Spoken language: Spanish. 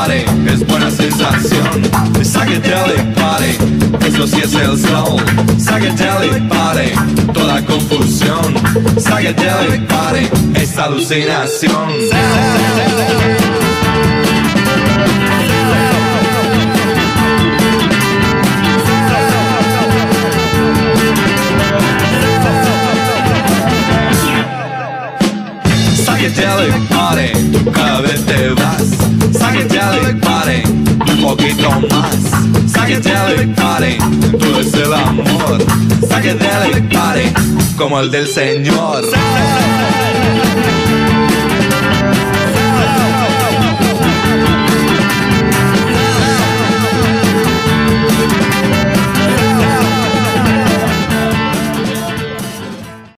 party es buena sensación. Psychedelic party, eso sí es el soul. Psychedelic party, toda confusión. Psychedelic party es alucinación. Psychedelic party, tú cada vez te vas. Psychedelic party, un poquito más. Psychedelic party, tú es el amor. Psychedelic party, como el del Señor.